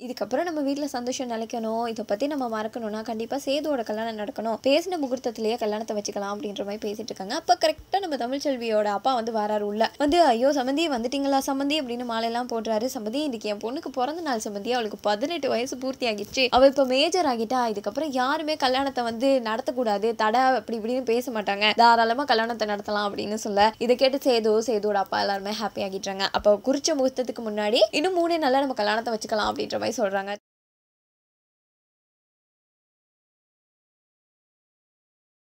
இதுக்கப்புறம் நம்ம வீட்டில் சந்தோஷம் நிலைக்கணும், இதை பற்றி நம்ம மறக்கணும்னா கண்டிப்பாக சேதுவோட கல்யாணம் நடக்கணும், பேசின முகூர்த்தத்திலேயே கல்யாணத்தை வச்சுக்கலாம் அப்படின்ற மாதிரி பேசிட்டு இருக்காங்க. அப்போ கரெக்டாக நம்ம தமிழ்ச்செல்வியோட அப்பா வந்து வராரு உள்ள வந்து, ஐயோ சம்மந்தி வந்துட்டீங்களா சம்மந்தி அப்படின்னு மாலையெல்லாம் போடுறாரு. சம்மந்தி இன்னைக்கு என் பொண்ணுக்கு பிறந்த நாள் சம்மந்தி, அவளுக்கு 18 வயசு பூர்த்தி ஆகிடுச்சு, அவள் இப்போ மேஜர் ஆகிட்டா, இதுக்கப்புறம் யாருமே கல்யாணத்தை வந்து நடத்தக்கூடாது, தடை அப்படி இப்படின்னு பேச மாட்டாங்க, தாராளமாக கல்யாணத்தை நடத்தலாம் அப்படின்னு சொல்ல இதை கேட்டு சேதுவோட அப்பா எல்லாருமே ஹாப்பி ஆகிட்டாங்க. அப்போ குறிச்ச முகூர்த்தத்துக்கு முன்னாடி இன்னும் 3 நாள்ல நம்ம கல்யாணத்தை வச்சுக்கலாம் அப்படின்ற மாதிரி சொல்றாங்க.